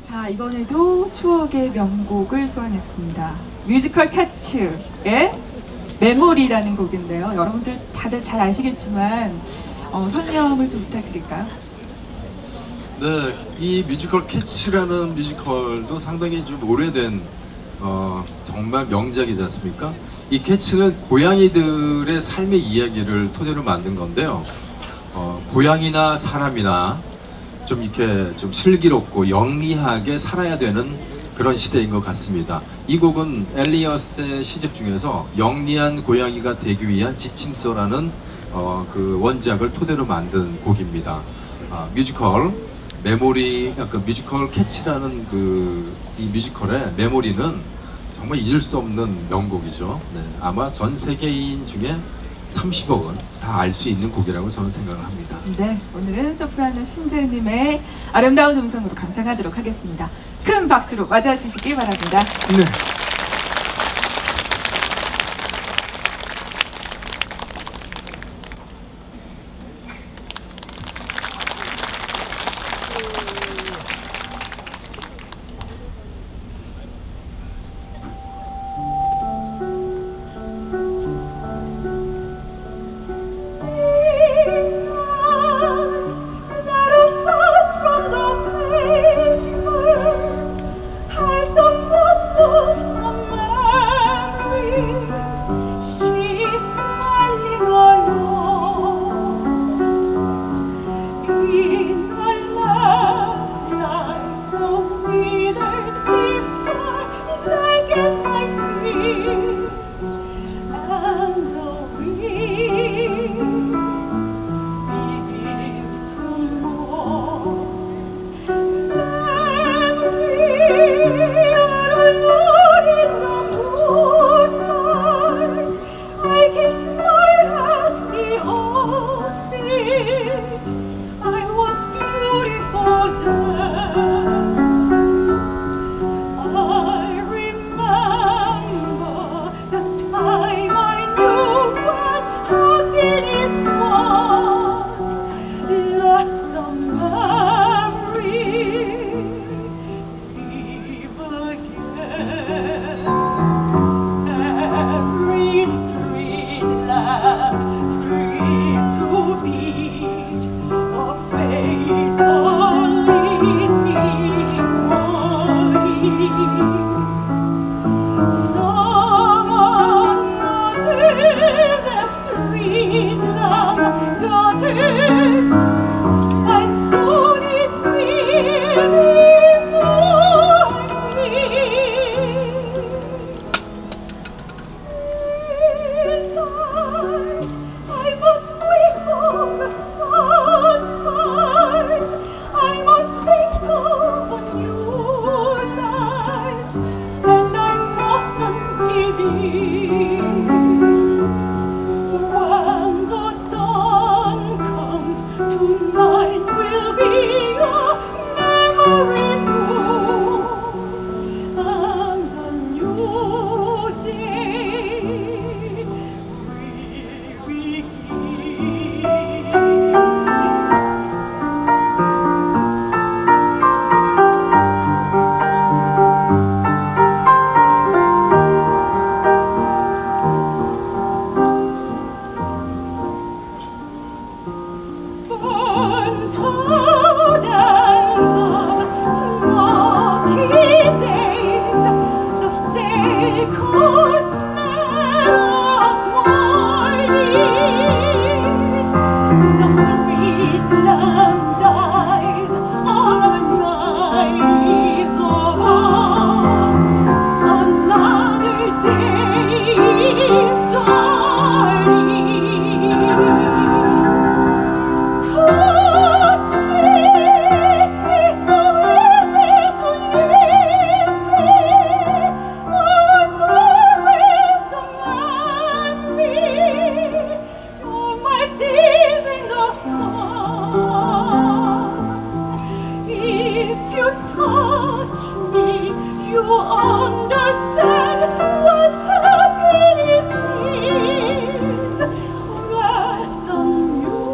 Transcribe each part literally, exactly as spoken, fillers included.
자, 이번에도 추억의 명곡을 소환했습니다. 뮤지컬 캐츠의 메모리라는 곡인데요. 여러분들 다들 잘 아시겠지만 어, 설명을 좀 부탁드릴까요? 네, 이 뮤지컬 캐츠라는 뮤지컬도 상당히 좀 오래된 어, 정말 명작이지 않습니까? 이 캐츠는 고양이들의 삶의 이야기를 토대로 만든 건데요. 어, 고양이나 사람이나 좀 이렇게 좀 슬기롭고 영리하게 살아야 되는 그런 시대인 것 같습니다. 이 곡은 엘리어스의 시집 중에서 영리한 고양이가 되기 위한 지침서라는 어, 그 원작을 토대로 만든 곡입니다. 아, 뮤지컬 메모리, 그 뮤지컬 캐치라는 그 이 뮤지컬의 메모리는 정말 잊을 수 없는 명곡이죠. 네, 아마 전 세계인 중에 삼십억은 다 알 수 있는 곡이라고 저는 생각을 합니다. 네, 오늘은 소프라노 신재님의 아름다운 음성으로 감상하도록 하겠습니다. 큰 박수로 맞아주시기 바랍니다. 네.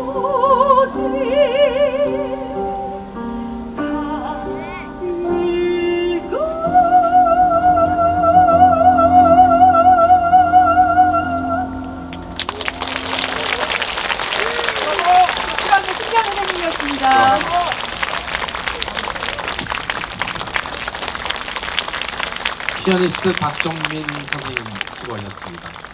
Thank you. 감사합니다. 피아니스트 박정민 선생님 수고하셨습니다.